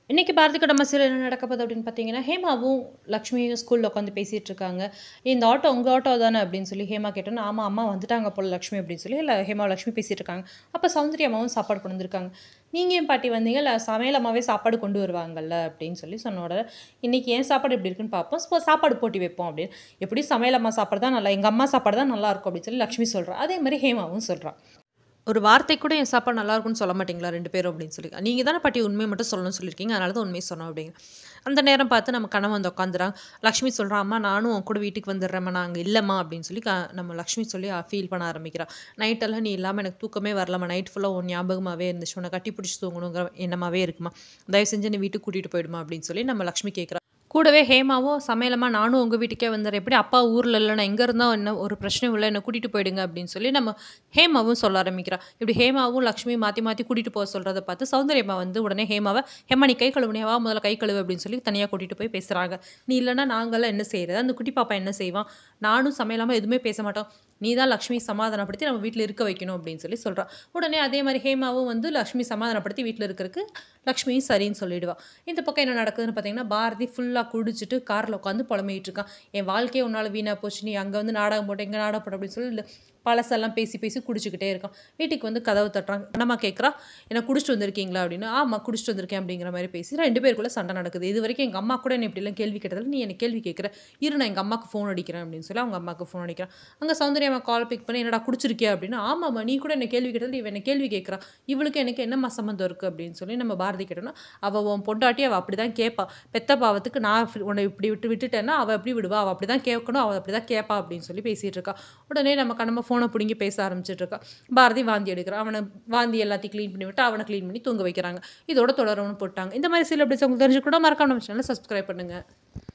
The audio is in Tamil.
இன்னைக்கு பாரதி கடமை சீரியல் என்ன நடக்க போகுது அப்படின்னு பார்த்தீங்கன்னா, ஹேமாவும் லக்ஷ்மியும் ஸ்கூல்ல உட்காந்து பேசிட்டு இருக்காங்க. "இந்த ஆட்டோ உங்க ஆட்டோ தானே?" அப்படின்னு சொல்லி ஹேமா கேட்டோன்னே, "ஆமா, அம்மா வந்துட்டாங்க போல லக்ஷ்மி" அப்படின்னு சொல்லி ஹேமா லக்ஷ்மி பேசிட்டு இருக்காங்க. அப்ப சௌந்தர்யா அம்மாவும் சாப்பாடு கொண்டு வந்திருக்காங்க. "நீங்க ஏன் பாட்டி வந்தீங்க? இல்ல சமையல் அம்மாவே சாப்பாடு கொண்டு வருவாங்கல்ல" அப்படின்னு சொல்லி சொன்ன உடனே, "இன்னைக்கு ஏன் சாப்பாடு எப்படி இருக்குன்னு பார்ப்போம். சாப்பாடு போட்டி வைப்போம்" அப்படின்னு. "எப்படியும் சமையல் அம்மா சாப்பாடு தான் நல்லா எங்க அம்மா சாப்பாடு தான் நல்லாயிருக்கும்" அப்படின்னு சொல்லி லக்ஷ்மி சொல்றா. அதே மாரி ஹேமாவும் சொல்றா. ஒரு வார்த்தை கூட என் சாப்பாடு நல்லாயிருக்குன்னு சொல்ல மாட்டீங்களா 2 பேரும் அப்படின்னு சொல்லி. நீங்க தானே பாட்டி உண்மைய மட்டும் சொல்லணும்னு சொல்லியிருக்கீங்க. அதனால தான் உண்மைய சொன்னோம் அப்படிங்க. அந்த நேரம் பார்த்து நம்ம கணவன் வந்து உட்காந்துறாங்க. லக்ஷ்மி சொல்றா, "அம்மா நானும் உன் கூட வீட்டுக்கு வந்துடுறேம்மா. நான் அங்க இல்லம்மா" அப்படின்னு சொல்லி நம்ம லக்ஷ்மி சொல்லி ஃபீல் பண்ண ஆரம்பிக்கிறா. "நைட்டெல்லாம் நீ இல்லாம எனக்கு தூக்கமே வரலம்மா. நைட் ஃபுல்லா உன் ஞாபகமாவே இருந்துச்சு. உன்ன கட்டி பிடிச்சு தூங்கணுங்கிற எண்ணமாவே இருக்கும்மா. தயவு செஞ்சு என்னை வீட்டுக்கு கூட்டிட்டு போயிடுமா" அப்படின்னு சொல்லி நம்ம லக்ஷ்மி கேட்குறா. கூடவே ஹேமாவும், "சமையலம்மா நானும் உங்க வீட்டுக்கே வந்துர்றேன். எப்படி அப்பா ஊர்ல இல்ல. நான் எங்க இருந்தா என்ன ஒரு பிரச்சனையும் இல்ல. என்ன கூட்டிட்டு போயிடுங்க" அப்படின்னு சொல்லி நம்ம ஹேமாவும் சொல்ல ஆரம்பிக்கிறா. இப்படி ஹேமாவும், லக்ஷ்மியும் மாத்தி மாத்தி கூட்டிட்டு போக சொல்றத பார்த்து சௌந்தர்யம்மா வந்து உடனே ஹேமாவ, "ஹேமா நீ கை கழுவுனியா? வா முதல்ல கை கழுவு" அப்படின்னு சொல்லி தனியா கூட்டிட்டு போய் பேசுறாங்க. "நீ இல்லன்னா நாங்கலாம் என்ன செய்றது? அந்த குட்டி பாப்பா என்ன செய்வான்? நானும் சமையலாம எதுவுமே பேச மாட்டோம். நீ தான் லக்ஷ்மி சமாதானப்படுத்தி நம்ம வீட்ல இருக்க வைக்கணும்" அப்படின்னு சொல்லி சொல்றா. உடனே அதே மாரி ஹேமாவும் வந்து லக்ஷ்மி சமாதானப்படுத்தி வீட்ல இருக்கறக்கு லக்ஷ்மியும் சரின்னு சொல்லிடுவா. இந்த பக்கம் என்ன நடக்குதுன்னு பார்த்தீங்கன்னா, பாரதி ஃபுல்லா குடிச்சிட்டு கார்ல உட்காந்து புலம்பிட்டு இருக்கான். "என் வாழ்க்கையே உன்னால வீணா போச்சு. நீ அங்க வந்து நாடகம் போட்ட, இங்க நாடகம் போட்ட" அப்படின்னு சொல்லி பழசெல்லாம் பேசி பேசி குடிச்சுக்கிட்டே இருக்கான். வீட்டுக்கு வந்து கதவு தட்டுறாங்க. கண்ணம்மா கேட்குறா, "என்ன குடிச்சிட்டு வந்திருக்கீங்களா?" அப்படின்னு. "ஆமா குடிச்சிட்டு வந்திருக்கேன்" அப்படிங்கிற மாரி பேசி 2 பேருக்குள்ள சண்டை நடக்குது. "இதுவரைக்கும் எங்க அம்மா கூட என்ன இப்படிலாம் கேள்வி கேட்டதில்ல. நீ என்ன கேள்வி கேட்குற. இரு நான் எங்க அம்மாக்கு ஃபோன் அடிக்கிறேன்" அப்படின்னு சொல்லி அவங்க அம்மாக்கு ஃபோன் அடிக்கிறான். அங்க சௌந்தர்யா அம்மா கால் பிக் பண்ணி, "என்னடா குடிச்சிருக்கியா?" அப்படின்னு. "ஆமாம்மா நீ கூட என்ன கேள்வி கேட்டதில்ல. இவ என்ன கேள்வி கேட்கிறா. இவளுக்கும் எனக்கு என்னம்மா சம்மந்தம் இருக்கு?" அப்படின்னு சொல்லி நம்ம பாரதி கேட்டோம்னா, "அவ உன் பொண்டாட்டி. அவ அப்படிதான் கேட்பா. பெத்த பாவத்துக்கு நான் உன்னை இப்படி விட்டுட்டேன்னா, அவ எப்படி விடுவா? அவ அப்படிதான் கேட்கணும். அவ அப்படிதான் கேட்பா" அப்படின்னு சொல்லி பேசிட்டு இருக்கா. உடனே நம்ம கண்ணம்மா ஃபோன புடுங்கி பேச ஆரம்பிச்சுட்டு இருக்கா. பாரதி வாந்தி எடுக்கிறான். அவன வாந்தி எல்லாத்தையும் கிளீன் பண்ணி விட்டு, அவன கிளீன் பண்ணி தூங்க வைக்கிறாங்க. இதோட தொடரும்னு போட்டாங்க. இந்த மாரி சில அப்டேட்ஸ் உங்களுக்கு தெரிஞ்சுக்கணும்னா மறக்காம நம்ம சேனல சப்ஸ்கிரைப் பண்ணுங்க.